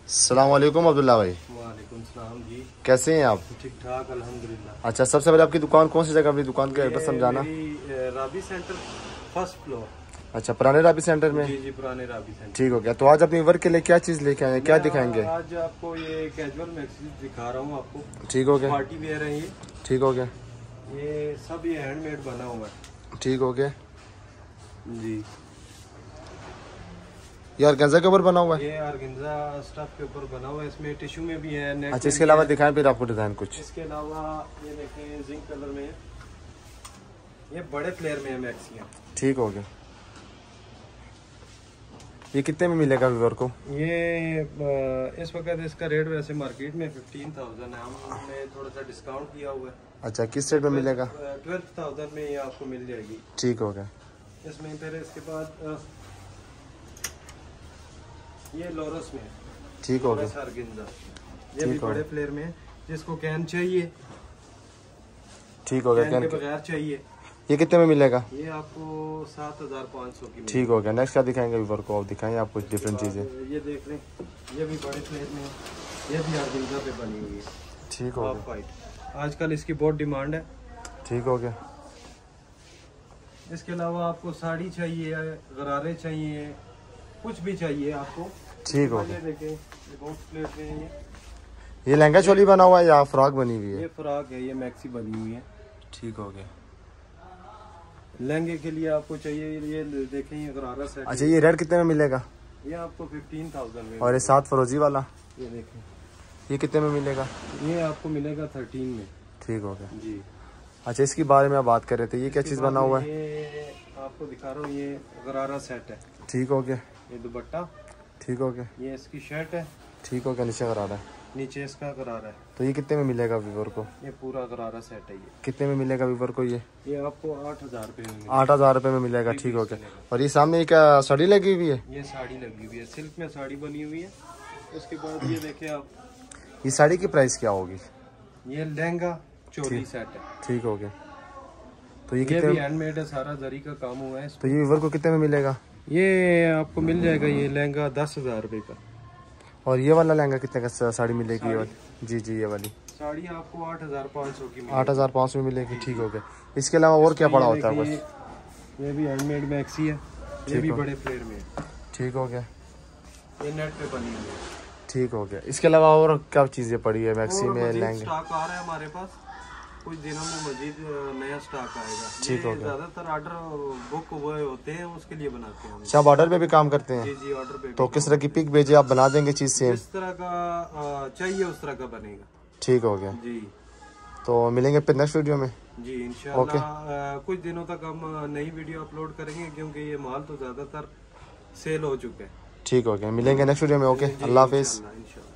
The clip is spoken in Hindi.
अस्सलाम वालेकुम अब्दुल्ला भाई। वालेकुम सलाम जी। कैसे हैं आप? ठीक ठाक अल्हम्दुलिल्लाह। अच्छा, सबसे पहले आपकी दुकान कौन सी जगह? अपनी दुकान का एड्रेस समझाना। Rabi center first floor. अच्छा, पुराने राबी सेंटर में। जी जी, पुराने राबी सेंटर। ठीक हो गया। तो आज अपनी वर्क के लिए क्या चीज़ लेके आए हैं, क्या दिखाएंगे? आज आपको ये कैजुअल मैक्सी दिखा रहा हूँ आपको। ठीक हो गया। पार्टी वेयर है ये। ठीक हो गया। ये सब ये हैंडमेड बना हुआ है। ठीक हो गया जी। ये ऑर्गेन्जा के ऊपर बना हुआ है? ये ऑर्गेन्जा स्टफ के ऊपर बना हुआ है। इसमें टिश्यू में भी है, नेट। अच्छा, इसके अलावा दिखाएं फिर आपको डिजाइन कुछ। इसके अलावा ये देखें जिंक कलर में है। ये बड़े फ्लेयर में है मैक्सियाँ। ठीक हो गया। ये कितने में मिलेगा व्यूअर को? ये इस वक्त इसका रेट वैसे मार्केट में 15,000 है। हमने थोड़ा सा डिस्काउंट किया हुआ है। अच्छा, किस रेट में मिलेगा? 12,000 में ये आपको मिल जाएगी। ठीक हो गया। इसमें फिर इसके बाद ये लोरस में। ठीक हो गया। ये भी बड़े फ्लेयर में है। जिसको कैन चाहिए। ठीक हो गया। कैन के बगैर चाहिए। ये कितने में मिलेगा? ये आपको 7,500 की। ठीक हो गया। नेक्स्ट क्या दिखाएंगे व्यूअर को? आप दिखाएंगे आप कुछ डिफरेंट चीजें। ये देख लें, ये भी बड़े फ्लेयर में है। ये भी ऑर्गेन्जा पे बनी हुई है। ठीक हो गया। वाइट आजकल इसकी बहुत डिमांड है। ठीक हो गया। इसके अलावा आपको साड़ी चाहिए, गरारे चाहिए, कुछ भी चाहिए आपको। ठीक हो गया। देखें, ये बहुत प्लेट में ये लहंगा चोली बना हुआ है या फ्रॉक बनी हुई है? ये फ्रॉक है, ये मैक्सी बनी हुई है। ठीक हो गया। लहंगे के लिए आपको चाहिए, ये देखें ये गरारा सेट। अच्छा, ये रेट कितने में मिलेगा? ये आपको 15,000 में। और ये 7 फरोजी वाला ये देखें, ये कितने में मिलेगा? ये आपको मिलेगा 13 में। ठीक हो गया जी। अच्छा, इसके बारे में आप बात कर रहे थे, ये क्या चीज़ बना हुआ है? ये आपको दिखा रहा हूँ, ये गरारा सेट है। ठीक हो गया। ये दुपट्टा। ठीक हो गया। ये इसकी शर्ट है। ठीक हो गया। नीचे गरारा है। नीचे इसका गरारा है। तो ये कितने में मिलेगा व्यूवर को? ये पूरा गरारा सेट है। ये कितने में मिलेगा व्यूवर को? ये आपको 8,000 रुपये में। 8,000 रुपये में मिलेगा। ठीक हो गया। और ये सामने क्या साड़ी लगी हुई है? ये साड़ी लगी हुई है, सिल्क में साड़ी बनी हुई है। उसके बाद ये देखें आप, ये साड़ी की प्राइस क्या होगी? ये लहंगा चोली सेट है। ठीक हो गया। तो ये भी कितने? हैंडमेड है, सारा जरी का काम हुआ है। तो ये व्यूवर को कितने में मिलेगा? ये आपको मिल जाएगा ये लहंगा 10,000 रुपये का। और ये वाला लहंगा कितने का साड़ी मिलेगी? ये वाली? जी जी, ये वाली साड़ी आपको 8,500 की। 8,500 में मिलेगी। ठीक हो गया। इसके अलावा और क्या पड़ा होता है? बस ये भी हैंडमेड मैक्सी है। ये भी बड़े फ्लेयर में है। ठीक हो गया। ये नेट पे बनी हुई है। ठीक हो गया। इसके अलावा और क्या चीजें पड़ी है मैक्सी में? लहंगे स्टॉक आ रहा है हमारे पास, कुछ दिनों में मजीद नया स्टॉक आएगा। ठीक हो गया। ज्यादातर ऑर्डर बुक हुए होते हैं, उसके लिए बनाते हैं। अच्छा, आप ऑर्डर पे भी काम करते हैं? जी जी, ऑर्डर पे। तो किस तरह की पिक भेजे, आप बना देंगे चीज सेम? जिस तरह का चाहिए उस तरह का बनेगा। ठीक हो गया। जी। तो मिलेंगे फिर नेक्स्ट वीडियो में। जी इंशाल्लाह। कुछ दिनों तक हम नई वीडियो अपलोड करेंगे, क्योंकि ये माल तो ज्यादातर सेल हो चुका है। ठीक हो गया। मिलेंगे नेक्स्ट वीडियो में। ओके, अल्लाह हाफिज। इंशाल्लाह।